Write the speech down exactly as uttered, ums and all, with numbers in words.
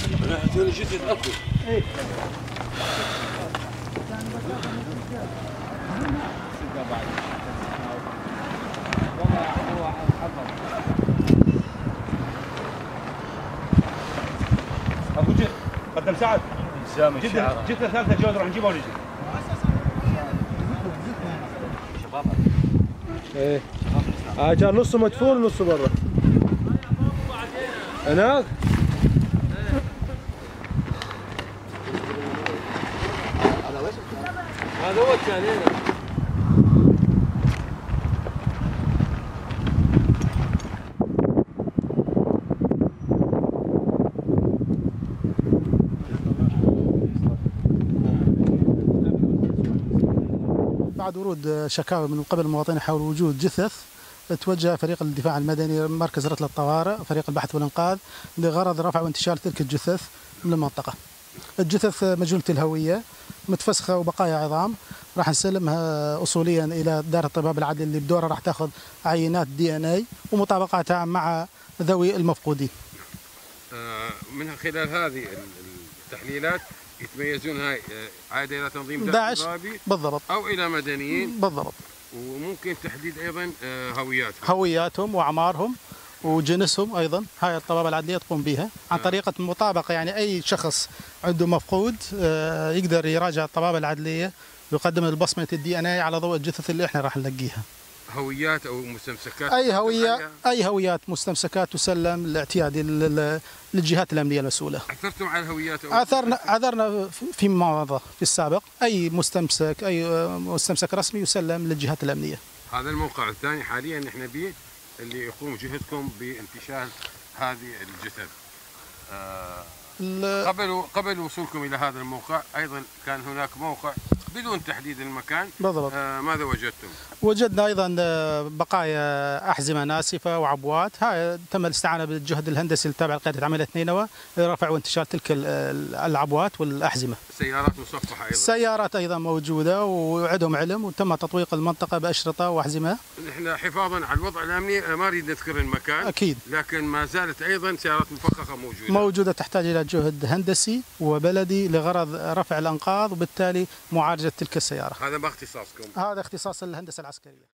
انا جيت اتاكد. ايه ابو جد قدم سعد جد جد ثالثه جوز راح نجيبه ونجي. شباب ايه اجار نصه مدفون ونصه برا هناك. هذا هو كان هنا. بعد ورود شكاوى من قبل المواطنين حول وجود جثث، توجه فريق الدفاع المدني مركز رتل الطوارئ فريق البحث والإنقاذ لغرض رفع وانتشار تلك الجثث من المنطقة. الجثث مجهولة الهوية متفسخة وبقايا عظام، راح نسلمها أصوليا إلى دار الطباب العدلي اللي بدورها راح تاخذ عينات دي ان اي ومطابقاتها مع ذوي المفقودين. من خلال هذه التحليلات يتميزون هاي عادة إلى تنظيم داعش بالضبط أو إلى مدنيين بالضبط، وممكن تحديد أيضا هوياتهم هوياتهم وأعمارهم وجنسهم أيضا. هاي الطبابة العدلية تقوم بها عن طريقة مطابقة، يعني أي شخص عنده مفقود يقدر يراجع الطبابة العدلية ويقدم البصمة الدي ان اي على ضوء الجثث اللي احنا راح نلقيها. هويات او مستمسكات، اي هويه اي هويات مستمسكات تسلم الاعتيادي للجهات الامنيه المسؤوله. عثرتم على الهويات؟ عثرنا عثرنا فيما مضى في السابق، اي مستمسك اي مستمسك رسمي يسلم للجهات الامنيه. هذا الموقع الثاني حاليا نحن به اللي يقوم جهدكم بانتشال هذه الجثث. آه قبل قبل وصولكم الى هذا الموقع ايضا كان هناك موقع بدون تحديد المكان بالضبط. آه ماذا وجدتم؟ وجدنا ايضا بقايا احزمه ناسفه وعبوات. هاي تم الاستعانه بالجهد الهندسي التابع لقياده عمليه نينوى لرفع وانتشار تلك العبوات والاحزمه. سيارات مصفحه ايضا؟ السيارات ايضا موجوده وعندهم علم، وتم تطويق المنطقه باشرطه واحزمه. نحن حفاظا على الوضع الامني ما نريد نذكر المكان اكيد، لكن ما زالت ايضا سيارات مفخخه موجوده موجوده تحتاج الى جهد هندسي وبلدي لغرض رفع الانقاض وبالتالي معالجه تلك السياره. هذا ما اختصاصكم؟ هذا اختصاص الهندسه العسكريه.